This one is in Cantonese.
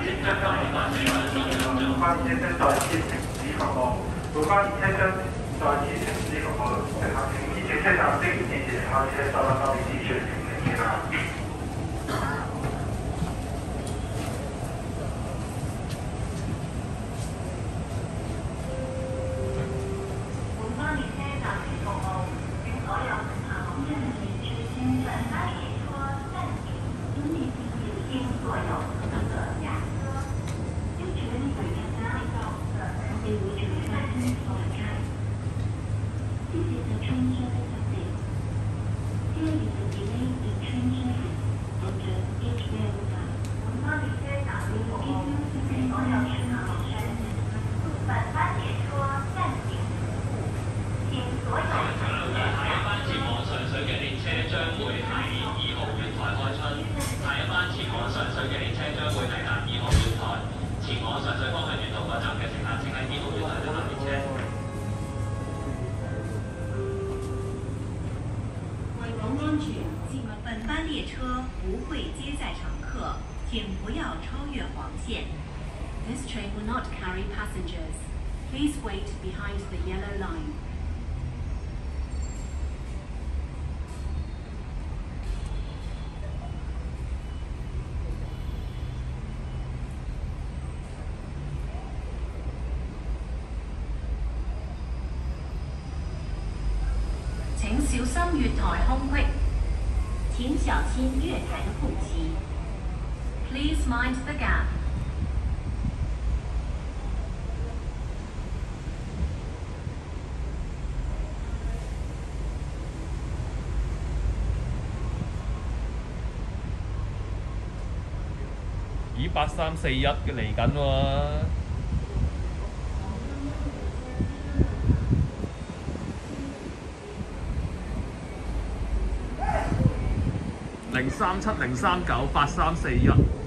關列車再次停止服務，每班列車將再次停止服務，乘客請依正車站的地鐵下車收翻方便之處，請記啦。 本班列车不会接载乘客，请不要超越黄线。This train will not carry passengers. Please wait behind the yellow line. 請小心月台空隙。請小心月台的空隙。Please mind the gap. 咦，8341嘅嚟緊喎。037、039、8341。